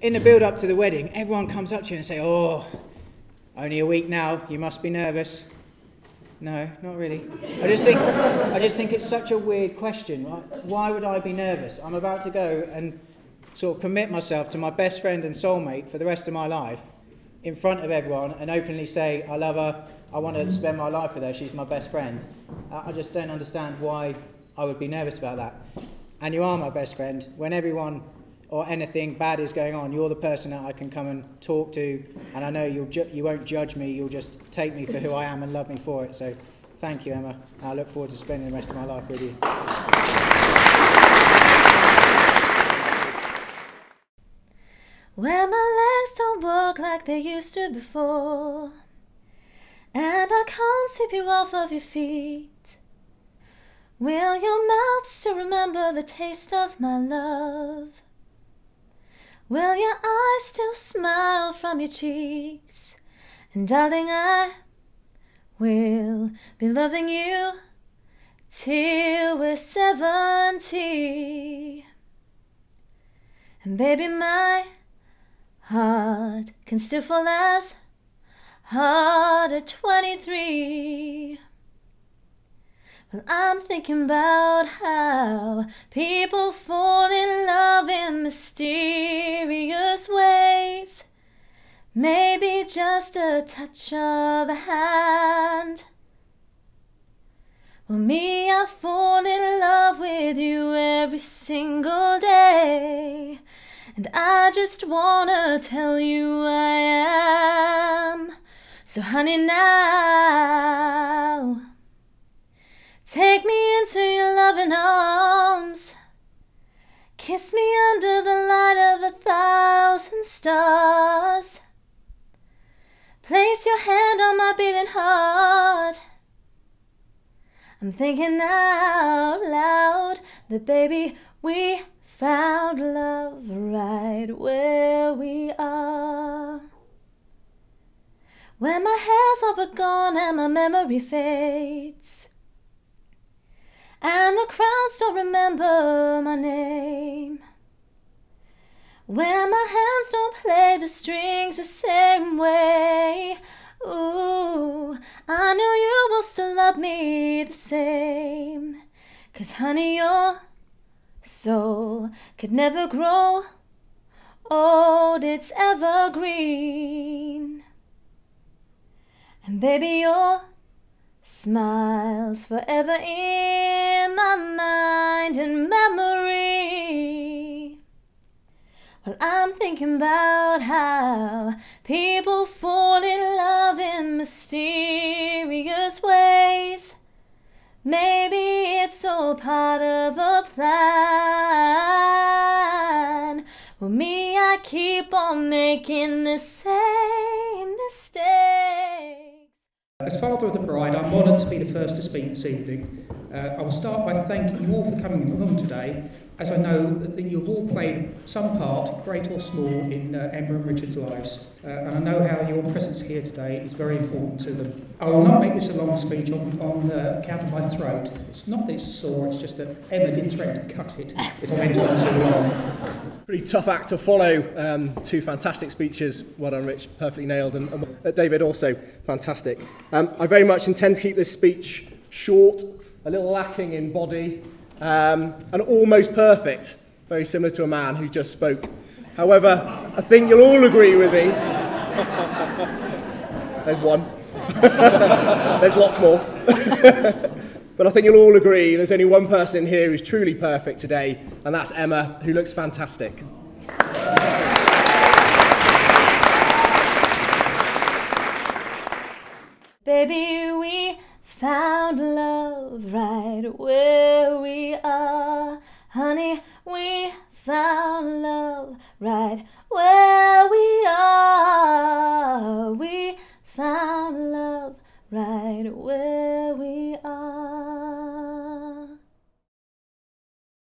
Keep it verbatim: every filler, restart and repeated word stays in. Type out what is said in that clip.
in the build-up to the wedding, everyone comes up to you and say, "Oh, only a week now, you must be nervous." No, not really. I just think, I just think it's such a weird question, right? Why would I be nervous? I'm about to go and sort of commit myself to my best friend and soulmate for the rest of my life in front of everyone and openly say, I love her, I want to spend my life with her, she's my best friend. I just don't understand why I would be nervous about that. And you are my best friend. When everyone or anything bad is going on, you're the person that I can come and talk to, and I know you'll ju you won't judge me, you'll just take me for who I am and love me for it. So thank you, Emma. I look forward to spending the rest of my life with you. When my legs don't work like they used to before, and I can't sweep you off of your feet, will your mouth still remember the taste of my love? Will your eyes still smile from your cheeks? And darling, I will be loving you till we're seventy. And baby, my heart can still fall as hard at twenty-three. Well, I'm thinking about how people fall in love in mysterious ways. Maybe just a touch of a hand. Well, me, I fall in love with you every single day. And I just wanna tell you I am. So honey, now take me into your loving arms. Kiss me under the light of a thousand stars. Place your hand on my beating heart. I'm thinking out loud that baby, we found love right where we are. When my hair's all but gone and my memory fades, and the crowds don't remember my name. When my hands don't play the strings the same way, ooh, I know you will still love me the same. 'Cause honey, your soul could never grow old, it's evergreen. And baby, your smile's forever in my mind and memory. Well, I'm thinking about how people fall in love in mysterious ways. Maybe it's all part of a plan. Well, me, I keep on making the same mistakes. As father of the bride, I'm honoured to be the first to speak this evening. Uh, I will start by thanking you all for coming along today, as I know that you've all played some part, great or small, in uh, Emma and Richard's lives. Uh, and I know how your presence here today is very important to them. I will not make this a long speech on, on uh, account of my throat. It's not that it's sore, it's just that Emma did threaten to cut it if I went on too long. Pretty tough act to follow. Um, two fantastic speeches. Well done, Rich. Perfectly nailed. And, and uh, David also fantastic. Um, I very much intend to keep this speech short, a little lacking in body, um, and almost perfect. Very similar to a man who just spoke. However, I think you'll all agree with me. There's one. There's lots more. But I think you'll all agree there's only one person here who's truly perfect today, and that's Emma, who looks fantastic. Baby, we found love right where we are. Honey, we found love right